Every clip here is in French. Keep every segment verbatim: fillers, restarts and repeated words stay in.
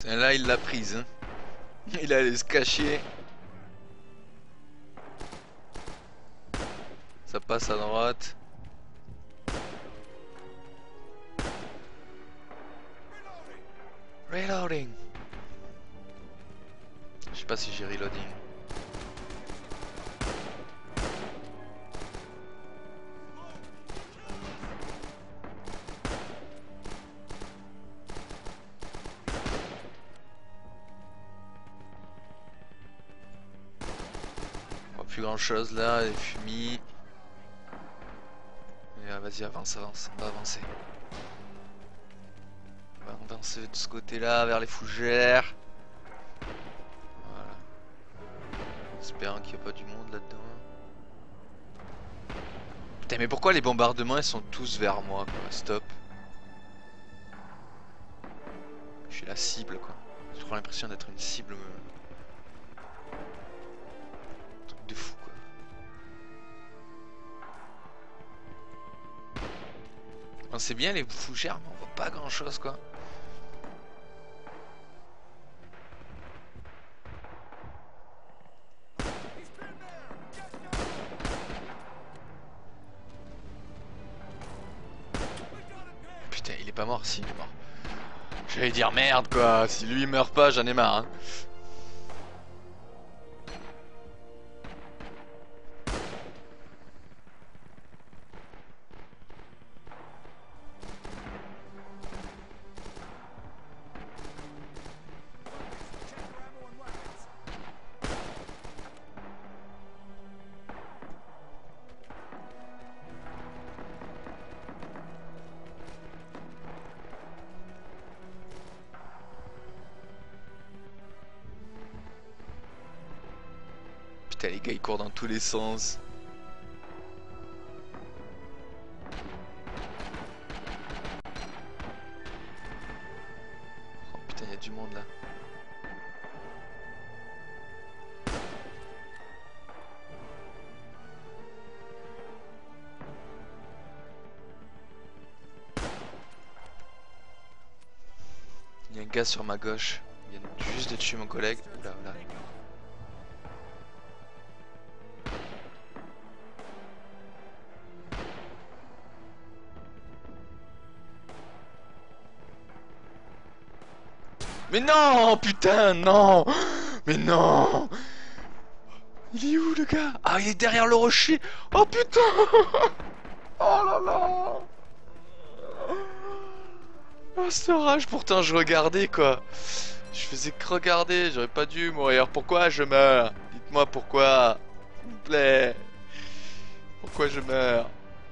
Et là il l'a prise hein. Il allait se cacher. Ça passe à droite. Reloading. Je sais pas si j'ai reloading. Plus grand chose là, les fumis. Et, vas-y, avance, avance, on va avancer. On va avancer de ce côté-là, vers les fougères. Voilà. Espérant qu'il n'y a pas du monde là-dedans. Putain, mais pourquoi les bombardements ils sont tous vers moi quoi? Stop. Je suis la cible quoi. J'ai trop l'impression d'être une cible. Truc de fou quoi. On sait bien les fougères, mais on voit pas grand chose quoi. Putain, il est pas mort, si il est mort. J'allais dire merde quoi, si lui il meurt pas, j'en ai marre hein. Putain, les gars ils courent dans tous les sens. Oh putain, il y a du monde là. Il y a un gars sur ma gauche. Il vient juste de tuer mon collègue. Oula, oula. Mais non, putain, non. Mais non. Il est où le gars? Ah, il est derrière le rocher. Oh putain. Oh là là. Oh ce rage, pourtant je regardais quoi. Je faisais que regarder, j'aurais pas dû mourir. Pourquoi je meurs? Dites-moi pourquoi. S'il vous plaît. Pourquoi je meurs?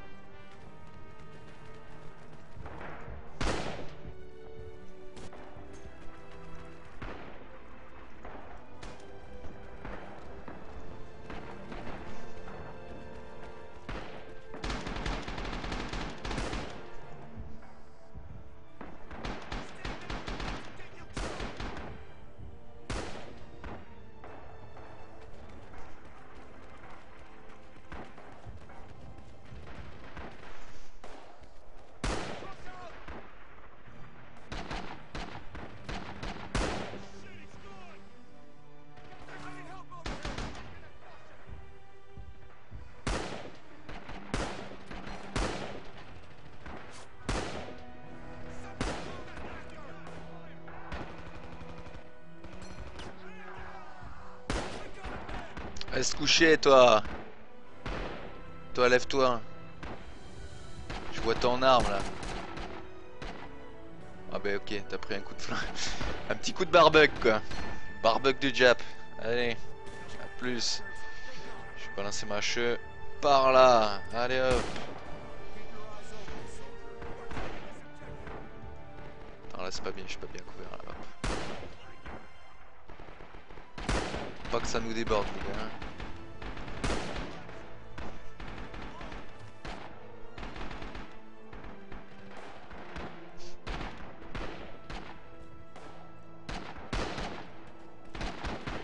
Reste couché toi. Toi lève-toi. Je vois ton arme là. Ah bah ok, t'as pris un coup de flingue. Un petit coup de barbecue quoi. Barbecue du Jap. Allez, à plus. Je vais balancer ma cheveux par là. Allez hop. Attends là c'est pas bien, je suis pas bien couvert là. Hop. Pas que ça nous déborde les gars.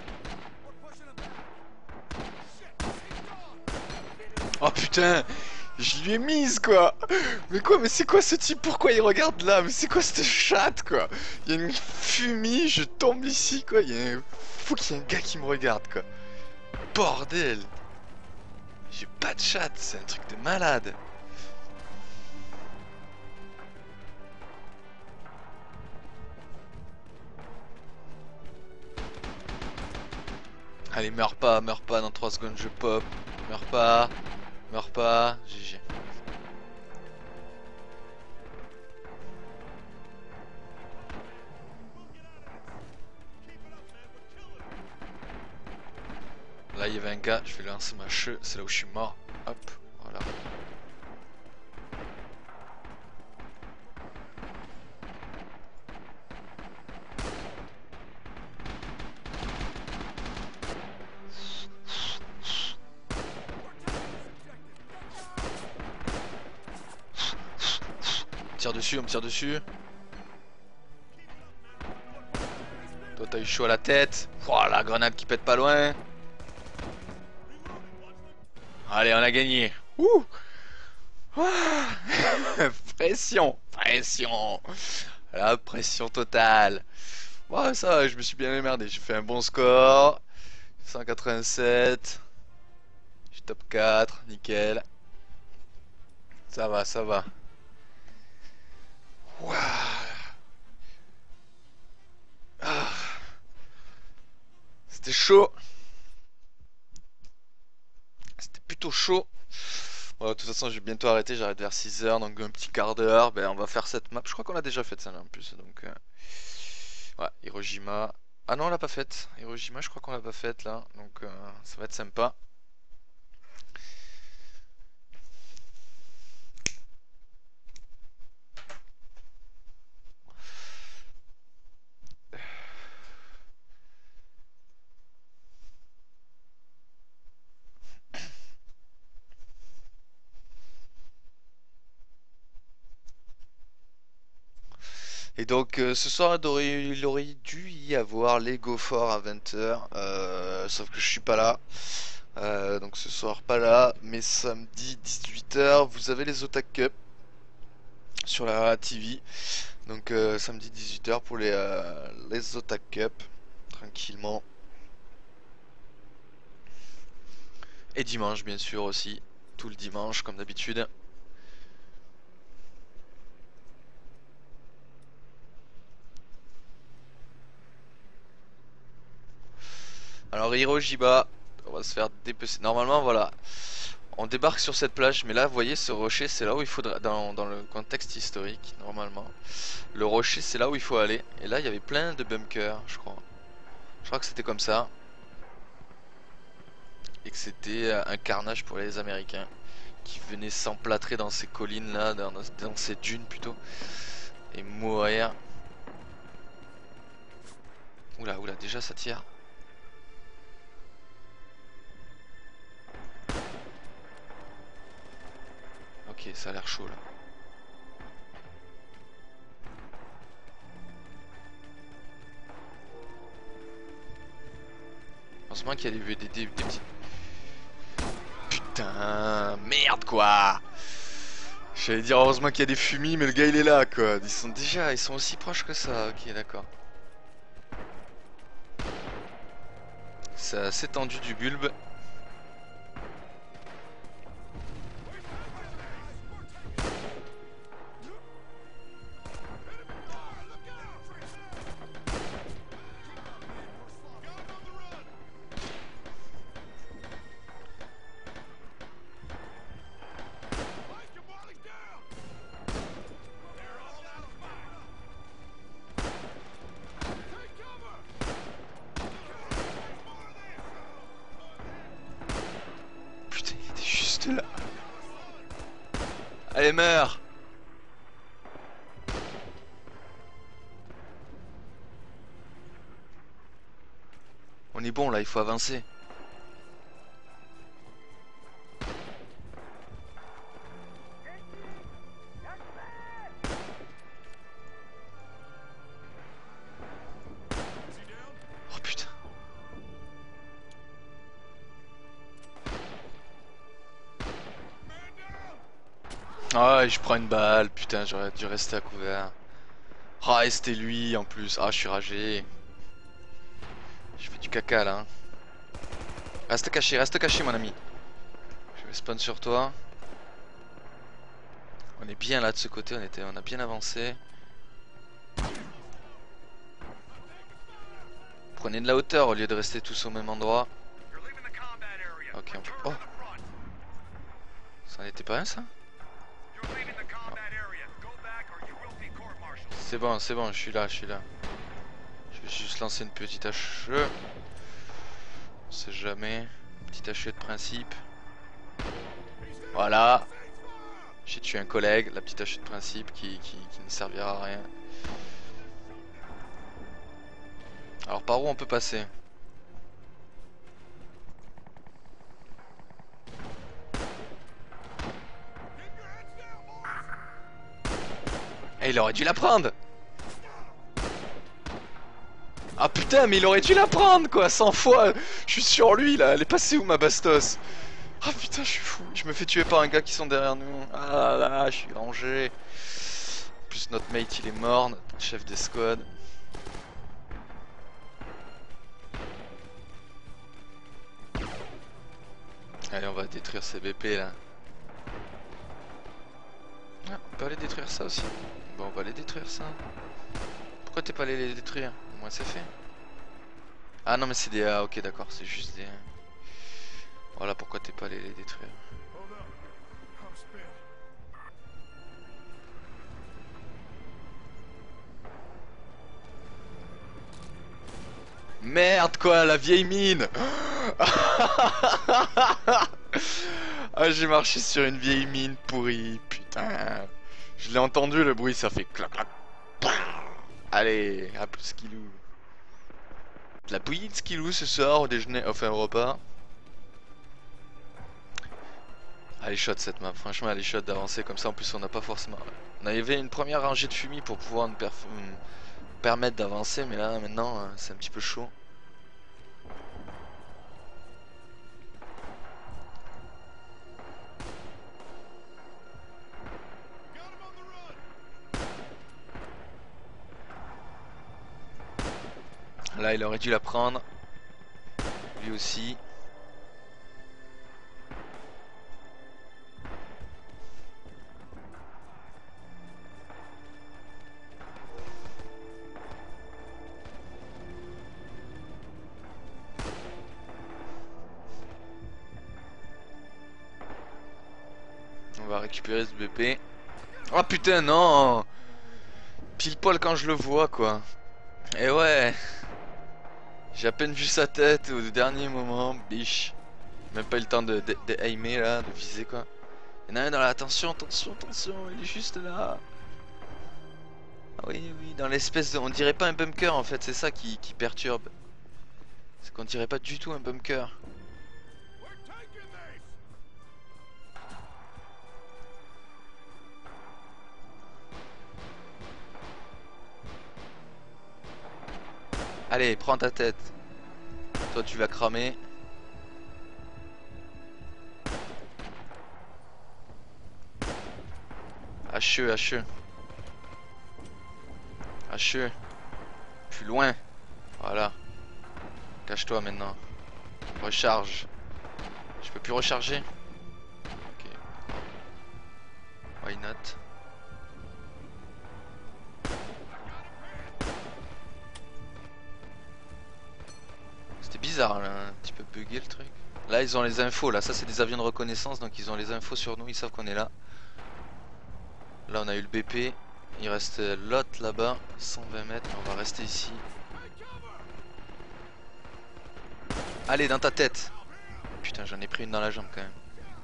Oh putain, Je lui ai mise quoi. Mais quoi, mais c'est quoi ce type? Pourquoi il regarde là? Mais c'est quoi cette chatte quoi? Il y a une fumée, je tombe ici quoi. Il y a un... Faut qu'il y ait un gars qui me regarde quoi. Bordel. J'ai pas de chatte, c'est un truc de malade. Allez, meurs pas, meurs pas, dans trois secondes je pop. Meurs pas, meurs pas, G G. Là il y avait un gars, je vais lancer ma cheveux, c'est là où je suis mort. Hop, voilà. On me tire dessus, on me tire dessus. Toi t'as eu chaud à la tête. Oh, la grenade qui pète pas loin. Allez, on a gagné. Ouh. Ah. Pression, pression. La pression totale. Ouais, ça va, je me suis bien émerdé. J'ai fait un bon score. cent quatre-vingt-sept. Je suis top quatre, nickel. Ça va, ça va. Ouah. Ah. C'était chaud. C'était plutôt chaud. Bon, de toute façon, je vais bientôt arrêter. J'arrête vers six heures, donc un petit quart d'heure. Ben, on va faire cette map. Je crois qu'on a déjà fait ça là en plus. Donc, euh... ouais, Hirojima. Ah non, on l'a pas faite. Hirojima, je crois qu'on l'a pas faite là. Donc, euh, ça va être sympa. Et donc euh, ce soir il aurait, il aurait dû y avoir les Go Forts à vingt heures, euh, sauf que je suis pas là. Euh, donc ce soir pas là, mais samedi dix-huit heures vous avez les Otak Cup sur la T V. Donc euh, samedi dix-huit heures pour les, euh, les Otak Cup, tranquillement. Et dimanche bien sûr aussi, tout le dimanche comme d'habitude. Alors Hirojiba, on va se faire dépecer. Normalement voilà, on débarque sur cette plage, mais là vous voyez ce rocher c'est là où il faudra, dans, dans le contexte historique normalement. Le rocher c'est là où il faut aller. Et là il y avait plein de bunkers je crois. Je crois que c'était comme ça. Et que c'était un carnage pour les Américains qui venaient s'emplâtrer dans ces collines là, dans, dans ces dunes plutôt. Et mourir. Oula oula déjà ça tire. Ok, ça a l'air chaud là. Heureusement qu'il y a des, des, des, des petits... Putain, merde quoi. J'allais dire heureusement qu'il y a des fumis, mais le gars il est là quoi. Ils sont déjà, ils sont aussi proches que ça. Ok, d'accord. Ça s'est tendu du bulbe. Là. Allez, meurs. On est bon là, il faut avancer. Oh putain. Ah, et je prends une balle, putain, j'aurais dû rester à couvert. Ah, et c'était lui en plus. Ah, je suis ragé. Je fais du caca là. Hein. Reste caché, reste caché, mon ami. Je vais spawn sur toi. On est bien là de ce côté, on, était, on a bien avancé. Prenez de la hauteur au lieu de rester tous au même endroit. Ok, on peut... Oh, ça n'était pas un ça? C'est bon, c'est bon, je suis là, je suis là. Je vais juste lancer une petite hache. On sait jamais. Petite hache de principe. Voilà. J'ai tué un collègue, la petite hache de principe qui, qui, qui ne servira à rien. Alors par où on peut passer? Eh, il aurait dû la prendre. Ah putain, mais il aurait dû la prendre quoi, cent fois. Je suis sur lui là, elle est passée où ma bastos? Ah putain, je suis fou. Je me fais tuer par un gars qui sont derrière nous. Ah là là, je suis rangé. En plus notre mate il est mort, notre chef d'escouade. Allez, on va détruire ces B P là. Ah, on peut aller détruire ça aussi. Bon, on va aller détruire ça. Pourquoi t'es pas allé les détruire? Au moins c'est fait. Ah non mais c'est des... Ah ok d'accord, c'est juste des... Voilà pourquoi t'es pas allé les détruire. Merde quoi, la vieille mine. Ah, j'ai marché sur une vieille mine pourrie, putain. Je l'ai entendu le bruit, ça fait clac clac. Allez, à plus skilou. De la bouillie de skilou ce soir au déjeuner, enfin au repas. Elle est chaude cette map, franchement elle est chaude d'avancer comme ça, en plus on n'a pas forcément... On avait une première rangée de fumis pour pouvoir nous permettre d'avancer, mais là maintenant c'est un petit peu chaud. Là il aurait dû la prendre. Lui aussi. On va récupérer ce B P. Oh putain non. Pile poil quand je le vois quoi. Et ouais. J'ai à peine vu sa tête au dernier moment, biche. Même pas eu le temps de, de, de aimer là, de viser quoi. Il y en a un dans la... Attention, attention, attention, il est juste là. Ah oui, oui, dans l'espèce de... On dirait pas un bunker en fait, c'est ça qui, qui perturbe. C'est qu'on dirait pas du tout un bunker. Allez, prends ta tête. Toi tu vas cramer. H E, H E. H E. Plus loin. Voilà. Cache-toi maintenant. Recharge. Je peux plus recharger. Ok. Why not? C'était bizarre là, un petit peu bugué le truc. Là ils ont les infos, là ça c'est des avions de reconnaissance donc ils ont les infos sur nous, ils savent qu'on est là. Là on a eu le B P, il reste l'autre là-bas, cent vingt mètres, on va rester ici. Allez dans ta tête. Putain j'en ai pris une dans la jambe quand même.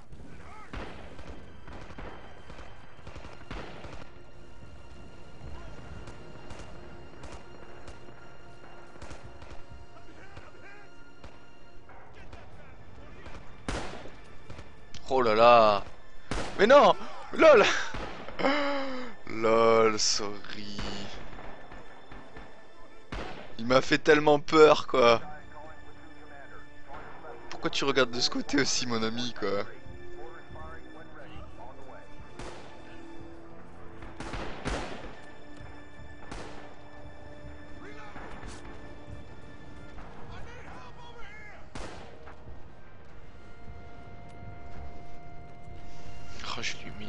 Oh là là. Mais non. Lol. Lol, sorry. Il m'a fait tellement peur quoi. Pourquoi tu regardes de ce côté aussi mon ami quoi?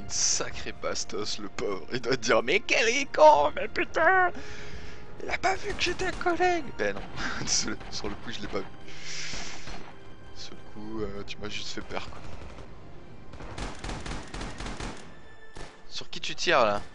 une sacrée bastos, le pauvre. Il doit te dire, mais quel est con, mais putain, il a pas vu que j'étais un collègue. Ben non, désolé, sur le coup, je l'ai pas vu. Sur le coup, euh, tu m'as juste fait peur, quoi. Sur qui tu tires, là?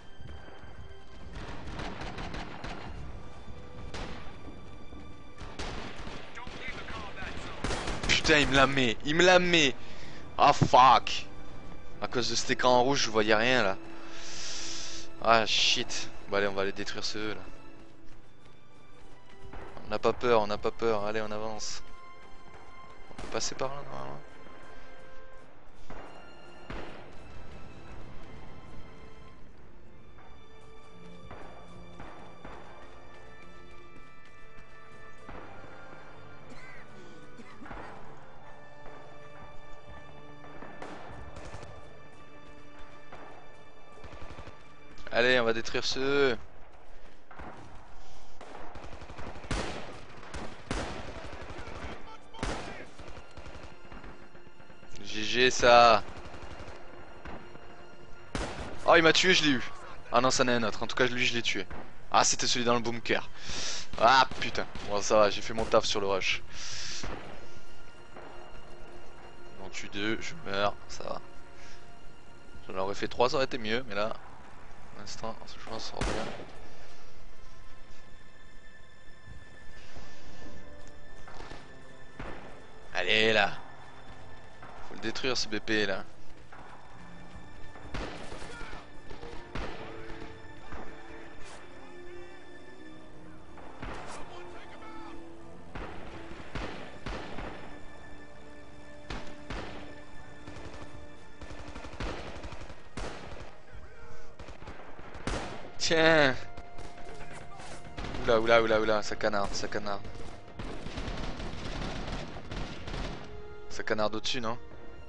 Putain, il me la met, il me la met. Ah, fuck. À cause de cet écran en rouge, je voyais rien, là. Ah, shit. Bon, allez, on va aller détruire ceux, là. On n'a pas peur, on n'a pas peur. Allez, on avance. On peut passer par là, normalement. Allez, on va détruire ceux. G G ça. Oh, il m'a tué, je l'ai eu. Ah non, ça n'est un autre. En tout cas, lui, je l'ai tué. Ah, c'était celui dans le bunker. Ah putain. Bon, ça va, j'ai fait mon taf sur le rush. J'en tue deux, je meurs, ça va. J'en aurais fait trois, ça aurait été mieux, mais là, pour l'instant, je m'en sors bien. Allez là. Faut le détruire ce B P là. Tiens. Oula oula oula oula, ça canarde, ça canarde. Ça canarde au-dessus, non?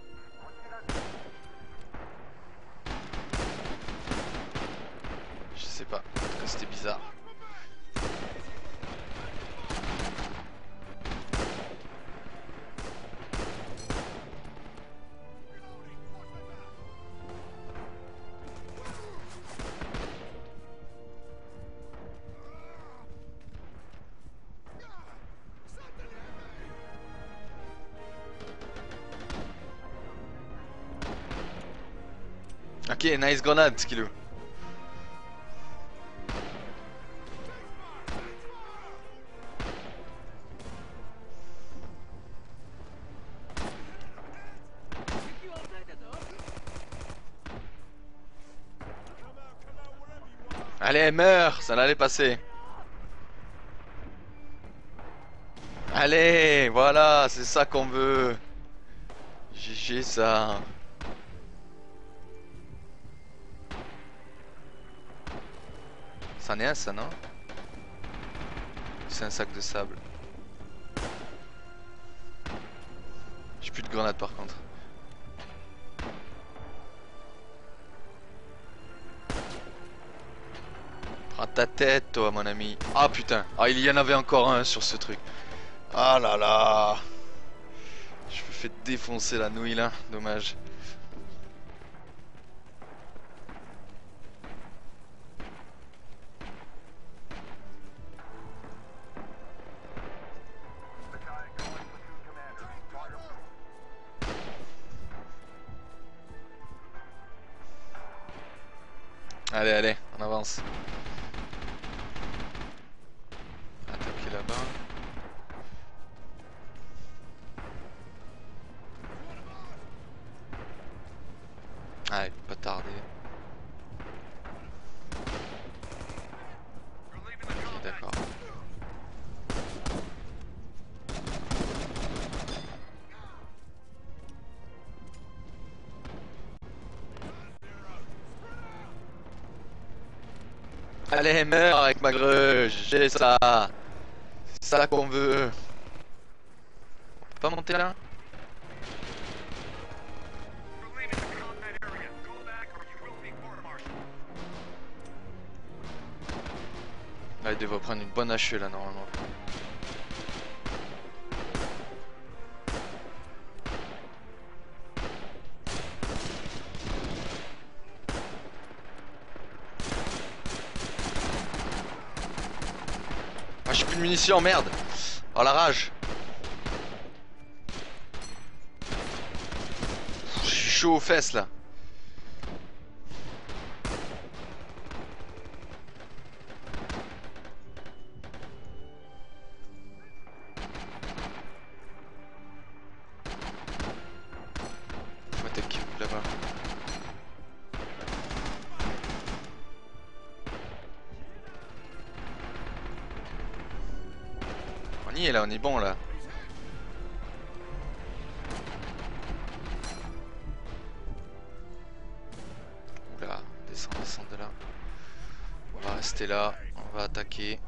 Je sais pas, en tout cas c'était bizarre. Ok, nice grenade, Skillou. Allez, meurs, ça l'allait passer. Allez, voilà, c'est ça qu'on veut. G G ça. C'en est un ça, non? C'est un sac de sable. J'ai plus de grenades par contre. Prends ta tête toi mon ami. Ah putain. Ah il y en avait encore un sur ce truc. Ah là là. Je me fais défoncer la nouille là. Dommage. Allez, allez, on avance. Attaquer là-bas. Allez, pas tarder. Ok, d'accord. Allez, meurs avec ma greuge, j'ai ça. C'est ça qu'on veut. On peut pas monter là? Ah, il devrait prendre une bonne H E là normalement. de munitions, merde. Oh la rage. Je suis chaud aux fesses là. Attaque là-bas. On y est là, on est bon là. Oula, descend, descend de là. On va rester là, on va attaquer.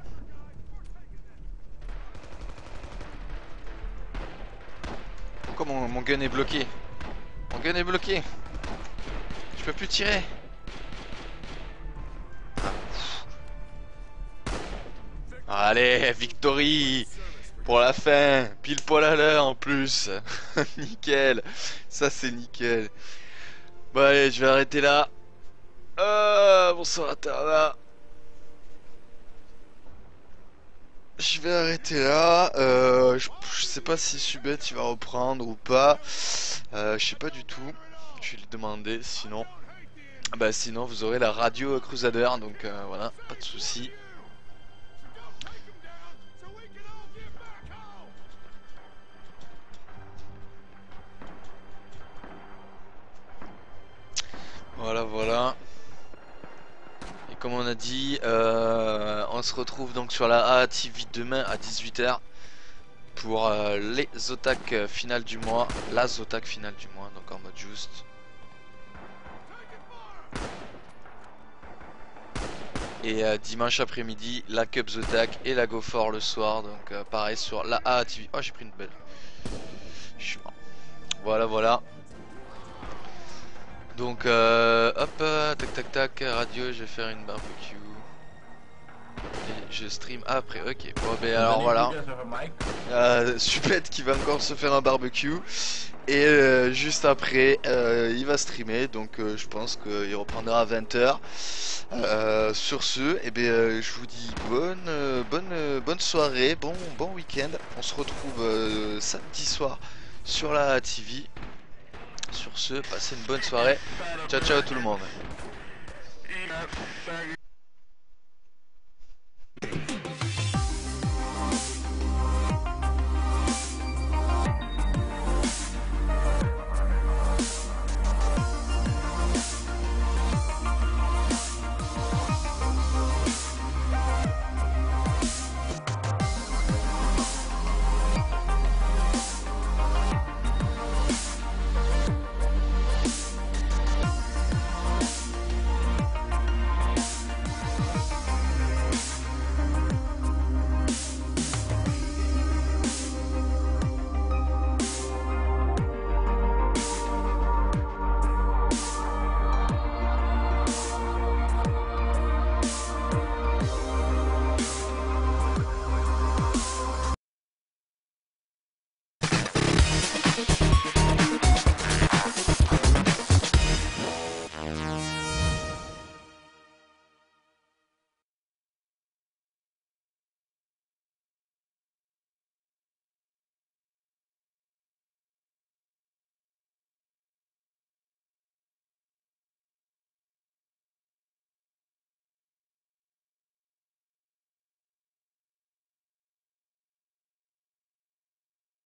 Pourquoi mon, mon gun est bloqué? Mon gun est bloqué. Je peux plus tirer. Ah. Allez, victory pour la fin. Pile poil à l'heure en plus. Nickel. Ça c'est nickel. Bon allez, je vais arrêter là. Euh, bonsoir à Terra. Je vais arrêter là. Euh, je, je sais pas si Subet il va reprendre ou pas. Euh, je sais pas du tout. Je vais lui demander. Sinon, bah sinon vous aurez la radio Crusader. Donc euh, voilà, pas de souci. Voilà, voilà. Et comme on a dit, euh, on se retrouve donc sur la A T V demain à dix-huit heures pour euh, les Zotac finales du mois. La Zotac finale du mois, donc en mode juste. Et euh, dimanche après-midi, la Cup Zotac et la Go For le soir. Donc euh, pareil sur la A T V. Oh, j'ai pris une belle. Je suis mort. Voilà, voilà. Donc euh, hop, euh, tac tac tac, radio, je vais faire une barbecue. Et je stream après, ok. Bon ben alors voilà. Euh, Supette qui va encore se faire un barbecue. Et euh, juste après, euh, il va streamer. Donc euh, je pense qu'il reprendra à vingt heures. Euh, sur ce, et eh bien, euh, je vous dis bonne, euh, bonne, euh, bonne soirée, bon, bon week-end. On se retrouve euh, samedi soir sur la T V. Sur ce, passez une bonne soirée. Ciao ciao tout le monde.